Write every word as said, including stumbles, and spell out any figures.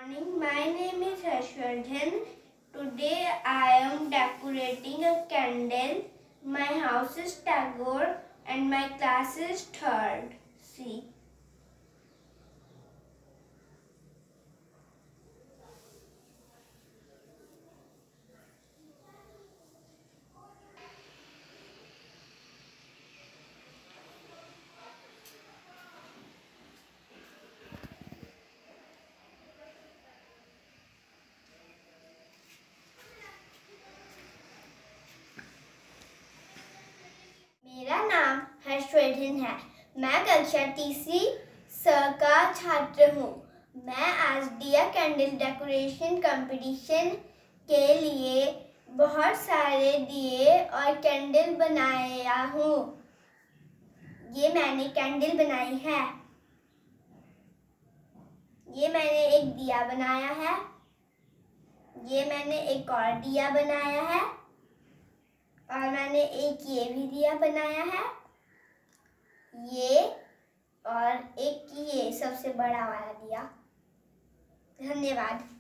Morning, my name is Harshvardhan. Today I am decorating a candle. My house is Tagore and my class is third C. मेरा नाम हर्षवर्धन है। मैं कक्षा तीसरी स का छात्र हूँ। मैं आज दिया कैंडल डेकोरेशन कंपटीशन के लिए बहुत सारे दिए और कैंडल बनाया हूँ। ये मैंने कैंडल बनाई है। ये मैंने एक दिया बनाया है। ये मैंने एक और दिया बनाया है और मैंने एक ये भी दिया बनाया है, ये और एक ये सबसे बड़ा वाला दिया। धन्यवाद।